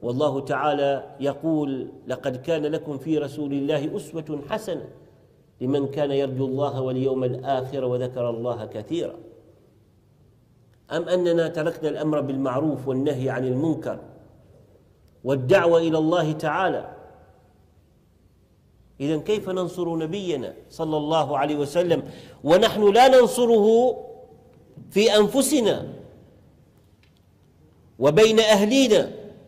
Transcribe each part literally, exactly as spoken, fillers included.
والله تعالى يقول: لقد كان لكم في رسول الله أسوة حسنة لمن كان يرجو الله واليوم الآخر وذكر الله كثيرا. أم أننا تركنا الأمر بالمعروف والنهي عن المنكر والدعوة إلى الله تعالى؟ إذن كيف ننصر نبينا صلى الله عليه وسلم ونحن لا ننصره في أنفسنا وبين أهلينا؟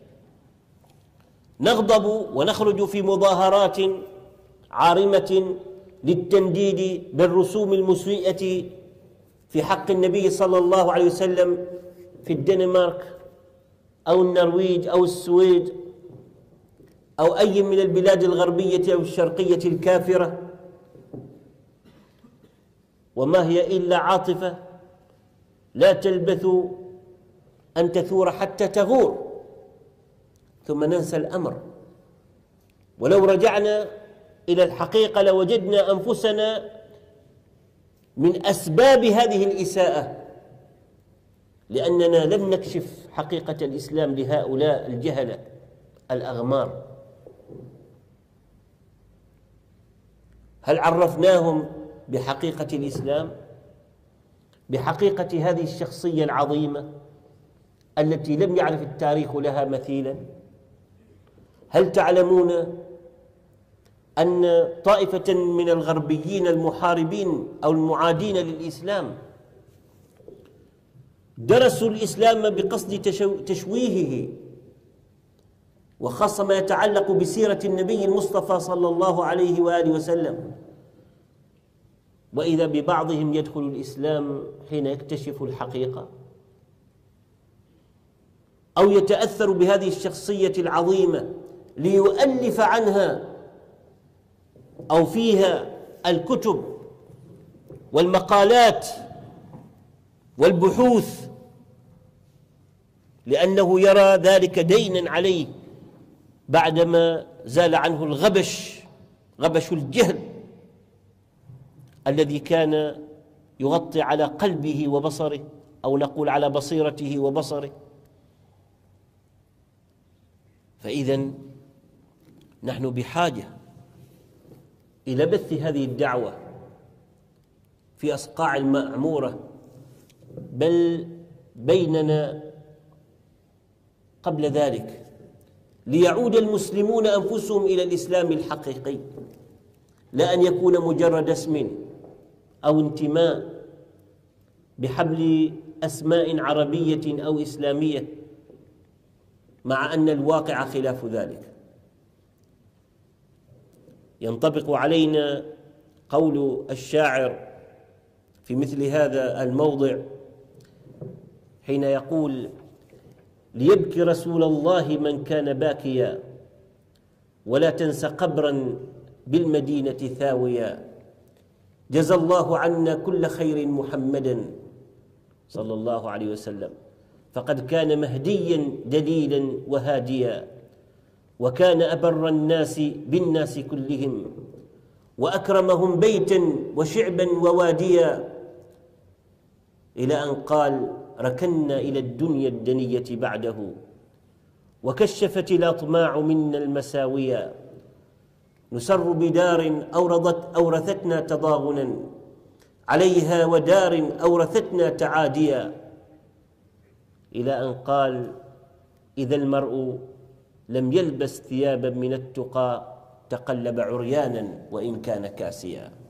نغضب ونخرج في مظاهرات عارمة للتنديد بالرسوم المسيئة في حق النبي صلى الله عليه وسلم في الدنمارك أو النرويج أو السويد أو أي من البلاد الغربية أو الشرقية الكافرة، وما هي إلا عاطفة لا تلبث أن تثور حتى تغور، ثم ننسى الأمر. ولو رجعنا إلى الحقيقة لوجدنا أنفسنا من أسباب هذه الإساءة، لأننا لم نكشف حقيقة الإسلام لهؤلاء الجهلة الأغمار. هل عرفناهم بحقيقة الإسلام، بحقيقة هذه الشخصية العظيمة التي لم يعرف التاريخ لها مثيلا؟ هل تعلمون أن طائفة من الغربيين المحاربين أو المعادين للإسلام درسوا الإسلام بقصد تشويهه، وخاصة ما يتعلق بسيرة النبي المصطفى صلى الله عليه وآله وسلم، وإذا ببعضهم يدخل الإسلام حين يكتشف الحقيقة أو يتأثر بهذه الشخصية العظيمة ليؤلف عنها أو فيها الكتب والمقالات والبحوث، لأنه يرى ذلك دينا عليه بعدما زال عنه الغبش، غبش الجهل الذي كان يغطي على قلبه وبصره، أو نقول على بصيرته وبصره. فإذن نحن بحاجة إلى بث هذه الدعوة في أصقاع المعمورة، بل بيننا قبل ذلك، ليعود المسلمون أنفسهم إلى الإسلام الحقيقي، لا أن يكون مجرد اسم أو انتماء بحبل أسماء عربية أو إسلامية، مع أن الواقع خلاف ذلك. ينطبق علينا قول الشاعر في مثل هذا الموضع حين يقول: ليبكي رسول الله من كان باكيا، ولا تنس قبرا بالمدينة ثاويا، جزى الله عنا كل خير محمدا صلى الله عليه وسلم، فقد كان مهديا دليلا وهاديا، وكان أبر الناس بالناس كلهم، وأكرمهم بيتا وشعبا وواديا، إلى أن قال: ركنا إلى الدنيا الدنية بعده، وكشفت الأطماع منا المساويا، نسر بدار أورضت أورثتنا تضاغنا عليها، ودار أورثتنا تعاديا، إلى أن قال: إذا المرء لم يلبس ثيابا من التقى تقلب عريانا وإن كان كاسيا.